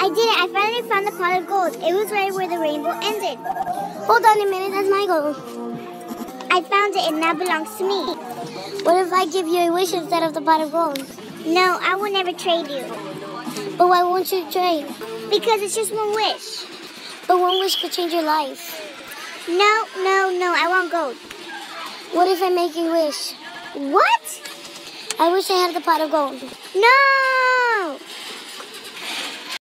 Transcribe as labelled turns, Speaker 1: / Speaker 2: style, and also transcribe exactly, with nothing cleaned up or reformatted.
Speaker 1: I did it. I finally found the pot of gold. It was right where the rainbow ended. Hold on a minute. That's my gold. I found it. It now belongs to me.
Speaker 2: What if I give you a wish instead of the pot of gold?
Speaker 1: No, I will never trade you.
Speaker 2: But why won't you trade?
Speaker 1: Because it's just one wish.
Speaker 2: But one wish could change your life.
Speaker 1: No, no, no. I want gold.
Speaker 2: What if I make a wish?
Speaker 1: What?
Speaker 2: I wish I had the pot of gold.
Speaker 1: No!